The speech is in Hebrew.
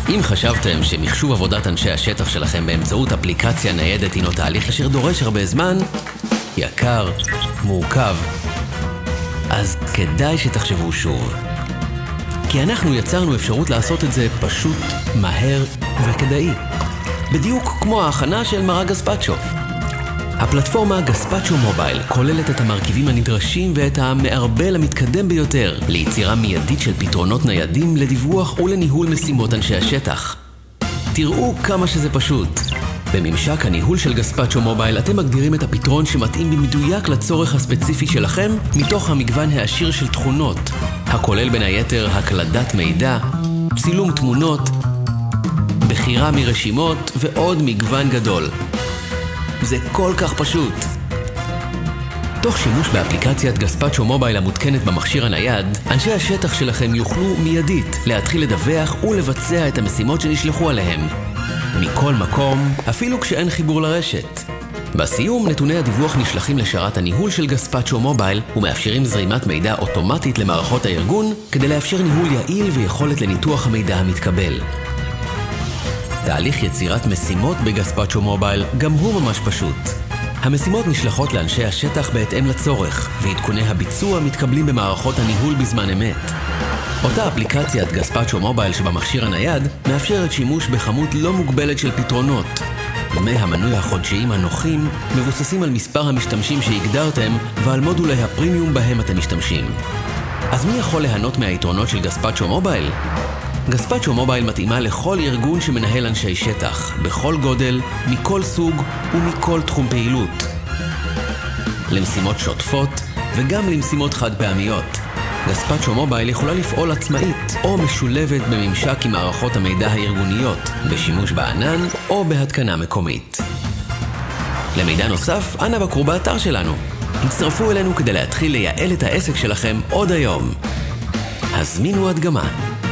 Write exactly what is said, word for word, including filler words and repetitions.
אם חשבתם שמחשוב עבודת אנשי השטח שלכם באמצעות אפליקציה ניידת הינו תהליך אשר דורש הרבה זמן, יקר, מורכב, אז כדאי שתחשבו שוב. כי אנחנו יצרנו אפשרות לעשות את זה פשוט, מהר וכדאי. בדיוק כמו ההכנה של מרק גספצ'ו. הפלטפורמה גספצ'ו מובייל כוללת את המרכיבים הנדרשים ואת המערבל המתקדם ביותר ליצירה מיידית של פתרונות ניידים לדיווח ולניהול משימות אנשי השטח. תראו כמה שזה פשוט. בממשק הניהול של גספצ'ו מובייל אתם מגדירים את הפתרון שמתאים במדויק לצורך הספציפי שלכם מתוך המגוון העשיר של תכונות, הכולל בין היתר הקלדת מידע, צילום תמונות, בחירה מרשימות ועוד מגוון גדול. זה כל כך פשוט. תוך שימוש באפליקציית גספצ'ו מובייל המותקנת במכשיר הנייד, אנשי השטח שלכם יוכלו מיידית להתחיל לדווח ולבצע את המשימות שנשלחו עליהם. מכל מקום, אפילו כשאין חיבור לרשת. בסיום, נתוני הדיווח נשלחים לשרת הניהול של גספצ'ו מובייל ומאפשרים זרימת מידע אוטומטית למערכות הארגון כדי לאפשר ניהול יעיל ויכולת לניתוח המידע המתקבל. תהליך יצירת משימות בגספצ'ו מובייל גם הוא ממש פשוט. המשימות נשלחות לאנשי השטח בהתאם לצורך, ועדכוני הביצוע מתקבלים במערכות הניהול בזמן אמת. אותה אפליקציית גספצ'ו מובייל שבמכשיר הנייד מאפשרת שימוש בכמות לא מוגבלת של פתרונות. דמי המנוי החודשיים הנוחים מבוססים על מספר המשתמשים שהגדרתם ועל מודולי הפרימיום בהם אתם משתמשים. אז מי יכול ליהנות מהיתרונות של גספצ'ו מובייל? גספצ'ו מובייל מתאימה לכל ארגון שמנהל אנשי שטח, בכל גודל, מכל סוג ומכל תחום פעילות. למשימות שוטפות וגם למשימות חד פעמיות. גספצ'ו מובייל יכולה לפעול עצמאית או משולבת בממשק עם מערכות המידע הארגוניות, בשימוש בענן או בהתקנה מקומית. למידע נוסף, אנא בקרו באתר שלנו. הצטרפו אלינו כדי להתחיל לייעל את העסק שלכם עוד היום. הזמינו הדגמה.